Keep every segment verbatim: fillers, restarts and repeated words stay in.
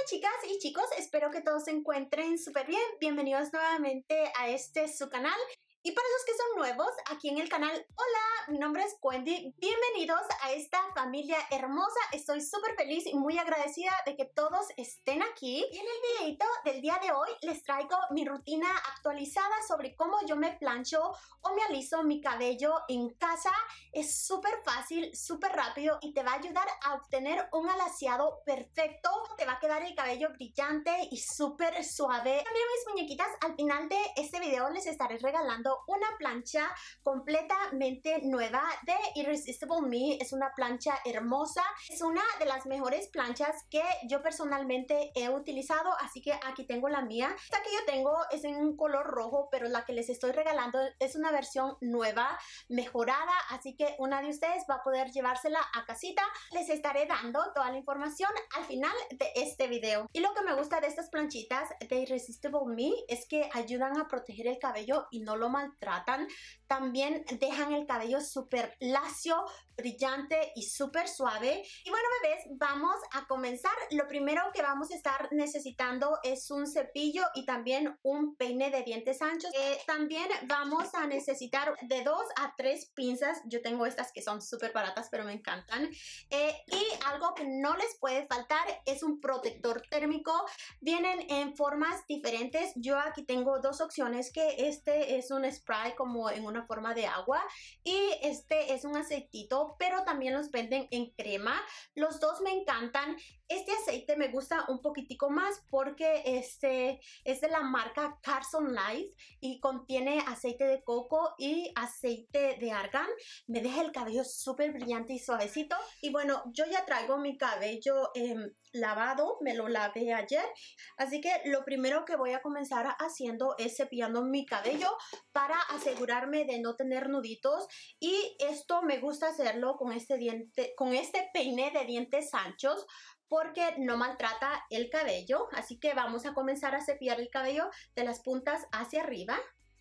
Chicas y chicos, espero que todos se encuentren súper bien. Bienvenidos nuevamente a este su canal. Y para los que son nuevos aquí en el canal, hola, mi nombre es Wendy. Bienvenidos a esta familia hermosa. Estoy súper feliz y muy agradecida de que todos estén aquí. Y en el videito del día de hoy les traigo mi rutina actualizada sobre cómo yo me plancho o me aliso mi cabello en casa. Es súper fácil, súper rápido y te va a ayudar a obtener un alaciado perfecto. Te va a quedar el cabello brillante y súper suave. También, mis muñequitas, al final de este video les estaré regalando una plancha completamente nueva de Irresistible Me. Es una plancha hermosa, es una de las mejores planchas que yo personalmente he utilizado, así que aquí tengo la mía. Esta que yo tengo es en un color rojo, pero la que les estoy regalando es una versión nueva, mejorada, así que una de ustedes va a poder llevársela a casita. Les estaré dando toda la información al final de este video. Y lo que me gusta de estas planchitas de Irresistible Me es que ayudan a proteger el cabello y no lo maltratan. También dejan el cabello súper lacio, brillante y súper suave. Y bueno, bebés, vamos a comenzar. Lo primero que vamos a estar necesitando es un cepillo y también un peine de dientes anchos. Eh, también vamos a necesitar de dos a tres pinzas. Yo tengo estas que son súper baratas, pero me encantan. Eh, y algo que no les puede faltar es un protector térmico. Vienen en formas diferentes. Yo aquí tengo dos opciones, que este es un spray como en una forma de agua y este es un aceitito, pero también los venden en crema. Los dos me encantan. Este aceite me gusta un poquitico más porque este es de la marca Carson Life y contiene aceite de coco y aceite de argán. Me deja el cabello súper brillante y suavecito. Y bueno, yo ya traigo mi cabello eh, lavado, me lo lavé ayer, así que lo primero que voy a comenzar haciendo es cepillando mi cabello para asegurarme de no tener nuditos. Y esto me gusta hacerlo con este diente, con este peine de dientes anchos, porque no maltrata el cabello. Así que vamos a comenzar a cepillar el cabello de las puntas hacia arriba.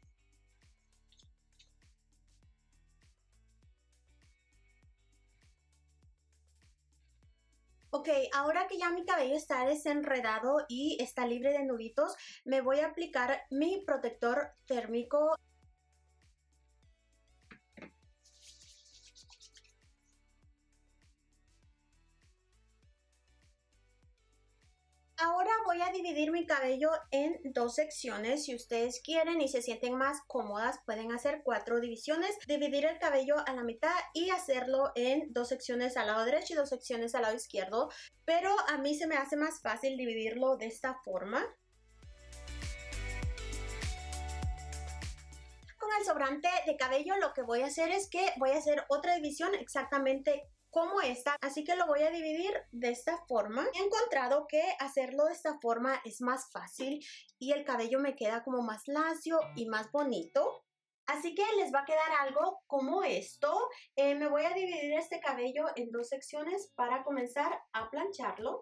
Ok, ahora que ya mi cabello está desenredado y está libre de nuditos, me voy a aplicar mi protector térmico. Ahora voy a dividir mi cabello en dos secciones. Si ustedes quieren y se sienten más cómodas, pueden hacer cuatro divisiones. Dividir el cabello a la mitad y hacerlo en dos secciones al lado derecho y dos secciones al lado izquierdo. Pero a mí se me hace más fácil dividirlo de esta forma. Con el sobrante de cabello lo que voy a hacer es que voy a hacer otra división exactamente como esta, así que lo voy a dividir de esta forma. He encontrado que hacerlo de esta forma es más fácil y el cabello me queda como más lacio y más bonito. Así que les va a quedar algo como esto. Eh, me voy a dividir este cabello en dos secciones para comenzar a plancharlo.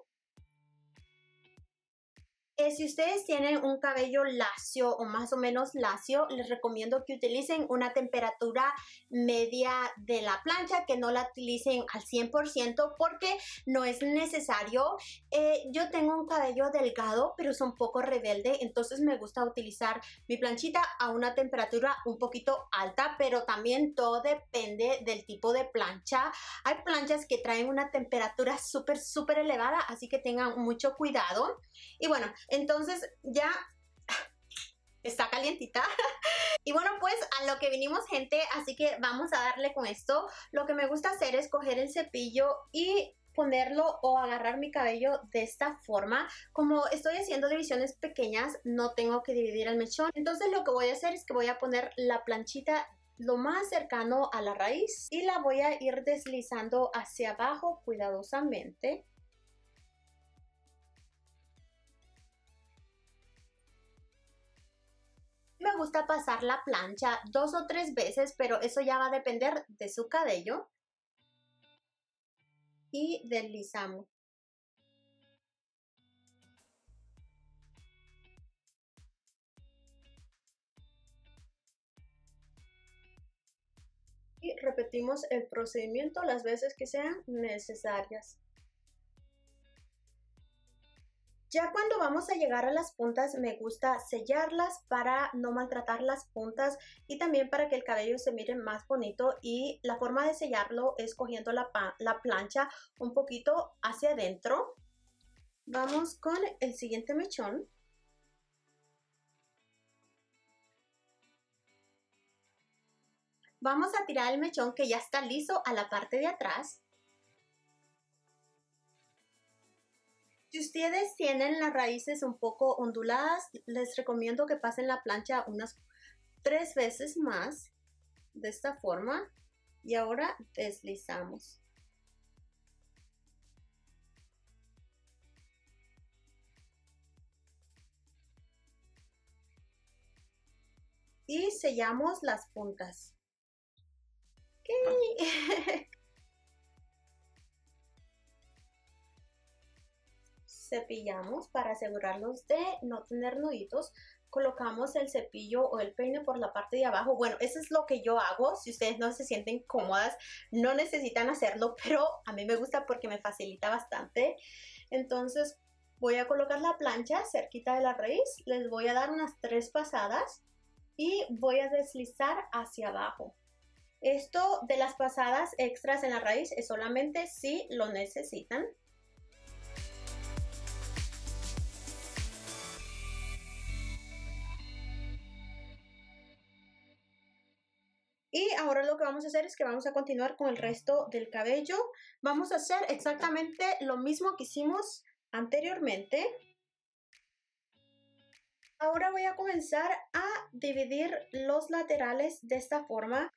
Eh, si ustedes tienen un cabello lacio o más o menos lacio, les recomiendo que utilicen una temperatura media de la plancha, que no la utilicen al cien por ciento porque no es necesario. Eh, yo tengo un cabello delgado, pero es un poco rebelde, entonces me gusta utilizar mi planchita a una temperatura un poquito alta, pero también todo depende del tipo de plancha. Hay planchas que traen una temperatura súper, súper elevada, así que tengan mucho cuidado. Y bueno, entonces ya está calientita. Y bueno, pues a lo que vinimos, gente, así que vamos a darle con esto. Lo que me gusta hacer es coger el cepillo y ponerlo o agarrar mi cabello de esta forma. Como estoy haciendo divisiones pequeñas, no tengo que dividir el mechón. Entonces lo que voy a hacer es que voy a poner la planchita lo más cercano a la raíz y la voy a ir deslizando hacia abajo cuidadosamente. Me gusta pasar la plancha dos o tres veces, pero eso ya va a depender de su cabello. Y deslizamos. Y repetimos el procedimiento las veces que sean necesarias. Ya cuando vamos a llegar a las puntas me gusta sellarlas para no maltratar las puntas y también para que el cabello se mire más bonito, y la forma de sellarlo es cogiendo la, la plancha un poquito hacia adentro. Vamos con el siguiente mechón. Vamos a tirar el mechón que ya está liso a la parte de atrás. Si ustedes tienen las raíces un poco onduladas, les recomiendo que pasen la plancha unas tres veces más, de esta forma. Y ahora deslizamos. Y sellamos las puntas. Okay. Cepillamos para asegurarnos de no tener nuditos. Colocamos el cepillo o el peine por la parte de abajo. Bueno, eso es lo que yo hago. Si ustedes no se sienten cómodas, no necesitan hacerlo, pero a mí me gusta porque me facilita bastante. Entonces voy a colocar la plancha cerquita de la raíz. Les voy a dar unas tres pasadas y voy a deslizar hacia abajo. Esto de las pasadas extras en la raíz es solamente si lo necesitan. Y ahora lo que vamos a hacer es que vamos a continuar con el resto del cabello. Vamos a hacer exactamente lo mismo que hicimos anteriormente. Ahora voy a comenzar a dividir los laterales de esta forma.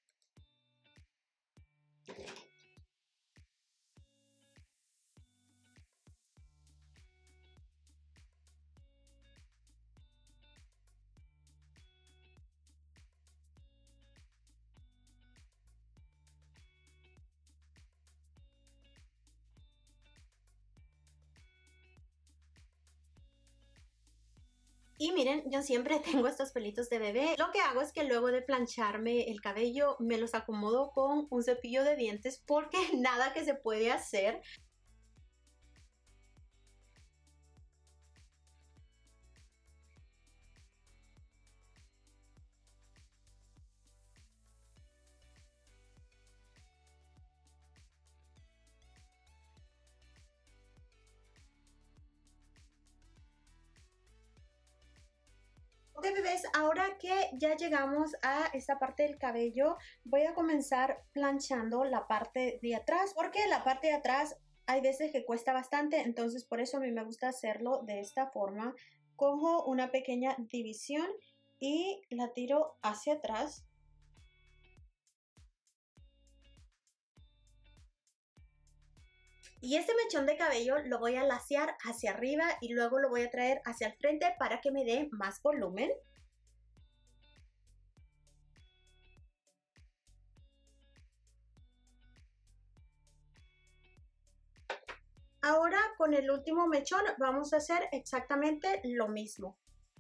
Y miren, yo siempre tengo estos pelitos de bebé. Lo que hago es que luego de plancharme el cabello, me los acomodo con un cepillo de dientes porque nada que se puede hacer. Ok, bebés, ahora que ya llegamos a esta parte del cabello, voy a comenzar planchando la parte de atrás, porque la parte de atrás hay veces que cuesta bastante, entonces por eso a mí me gusta hacerlo de esta forma. Cojo una pequeña división y la tiro hacia atrás. Y este mechón de cabello lo voy a lacear hacia arriba y luego lo voy a traer hacia el frente para que me dé más volumen. Ahora con el último mechón vamos a hacer exactamente lo mismo.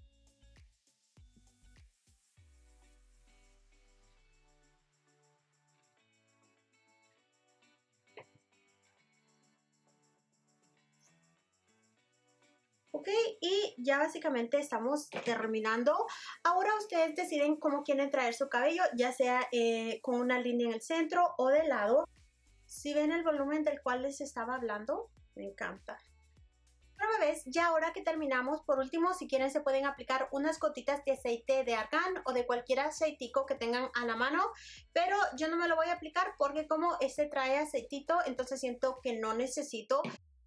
Ok, y ya básicamente estamos terminando. Ahora ustedes deciden cómo quieren traer su cabello, ya sea eh, con una línea en el centro o de lado. Si ven el volumen del cual les estaba hablando, me encanta. Bueno, bebés, ya ahora que terminamos, por último, si quieren se pueden aplicar unas gotitas de aceite de argán o de cualquier aceitico que tengan a la mano, pero yo no me lo voy a aplicar porque como este trae aceitito, entonces siento que no necesito.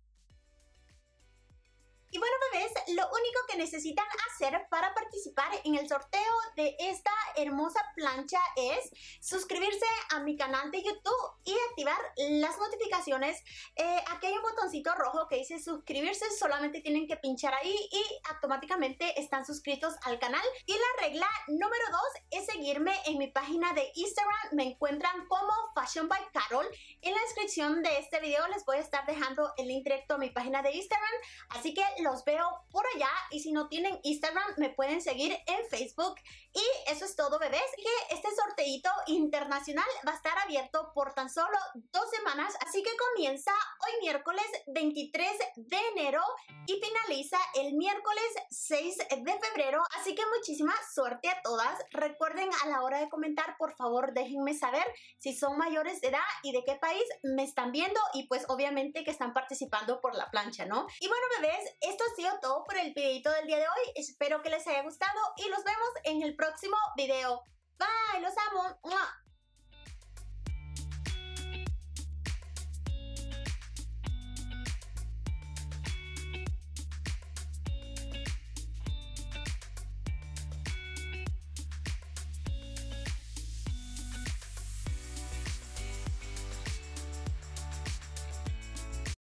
Y bueno, bebés, lo único que necesitan hacer para participar en el sorteo de esta hermosa plancha es suscribirse a mi canal de YouTube y activar las notificaciones. Eh, aquí hay un botoncito rojo que dice suscribirse, solamente tienen que pinchar ahí y automáticamente están suscritos al canal. Y la regla número dos es seguirme en mi página de Instagram, me encuentran como Fashion by Carol. En la descripción de este video les voy a estar dejando el link directo a mi página de Instagram, así que los veo por allá. Y si no tienen Instagram, me pueden seguir en Facebook. Y eso es todo, bebés. Que este sorteito internacional va a estar abierto por tan solo dos semanas. Así que comienza hoy miércoles veintitrés de enero y finaliza el miércoles seis de febrero. Así que muchísima suerte a todas. Recuerden, a la hora de comentar, por favor, déjenme saber si son mayores de edad y de qué país me están viendo, y pues obviamente que están participando por la plancha, ¿no? Y bueno, bebés, esto ha sido todo por el videito del día de hoy. Espero que les haya gustado y los vemos en el próximo video. Bye, los amo. ¡Mua!